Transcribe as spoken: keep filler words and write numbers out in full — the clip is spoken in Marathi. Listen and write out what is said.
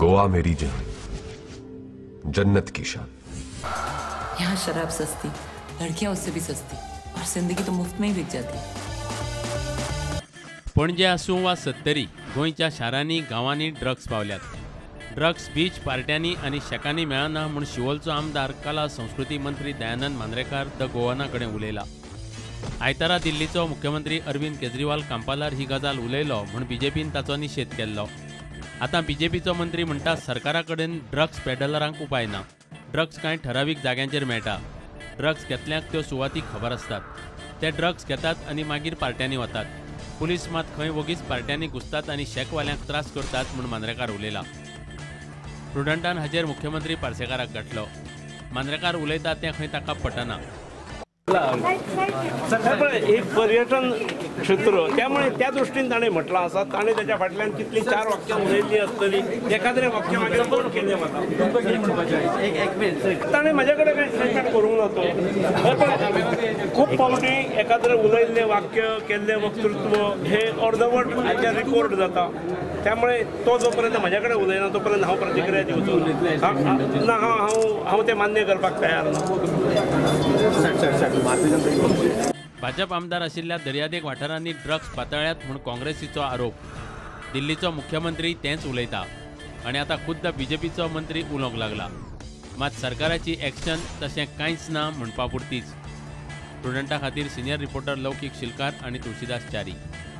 गोवा मेरी जान, जन्नत की शान। यहाँ शराब सस्ती, लड़कियां उससे भी सस्ती, और जिंदगी तो मुफ्त में ही बिक जाती। पणजे आसूं वा सत्तरी, गोंयच्या शारांनी गांवांनी ड्रग्स पावल्यात। ड्रग्स बीच पार्ट्यांनी आनी शेकांनी मेळना म्हूण शिवोलचो आमदार कला संस्कृती मंत्री दयानंद मांद्रेकार द गोवाना कडेन उलयला। आयतारा दिल्लीचो मुख्यमंत्री अरविंद केजरीवाल कांपालार ही गजाल उलयलो म्हूण बीजेपीन ताचो निशेध केल्लो। आतां बीजेपीचो मंत्री म्हणटा सरकारा कडेन ड्रग्स पेडलरांक उपाय ना। ड्रग्स कांय ठरावीक जाग्यांचेर मेळटा। ड्रग्स घेतल्यांक त्यो सुवाती खबर आसतात। ते ड्रग्स घेतात आनी मागीर पार्ट्यांनी वतात। पुलीस मात खंय वगीच पार्ट्यांनी घुसतात आनी शेकवाल्यांक त्रास करतात म्हूण मांद्रेकार उलयला। प्रुडंटान हाचेर मुख्यमंत्री पार्सेकाराक गाठलो। मांद्रेकार उलयता तें खंय ताका पटना। एक पर्यटन क्षेत्र त्यामुळे त्या दृष्टीने ताणें म्हटलं आसा। ताणें त्याच्या फाटल्यान कितली चार वाक्यां उलयल्ली आसतली, एखाद्रें वाक्य मागीर कोण केलें वता। ताणें म्हाजे कडेन कांय स्टेटमेंट करूंक ना तो। खूब फावटी एखाद्रें उलयल्लें वाक्य, केल्लें वक्तृत्व हे अर्दवट हाचेर रिकॉर्ड जाता। त्यामुळे तो जो पर्यंत म्हाजे कडेन उलयना तो पर्यंत हांव प्रतिक्रिया दिवचो ना। हांव हांव तें मान्य करपाक तयार ना। भाजप आमदार आशिल्ल्या दर्यादेग वाठारांनी ड्रग्स पातळ्यात म्हूण काँग्रेसीचो आरोप। दिल्लीचो मुख्यमंत्री तेंच उलयता आनी आतां खुद्द बीजेपीचो मंत्री उलोवंक लागला। मात सरकाराची एक्शन तशें कांयच ना म्हणपा पुरतीच। स्टुडंटा खातीर सिनियर रिपोर्टर लौकीक शिलकार आनी तुळशीदास च्यारी।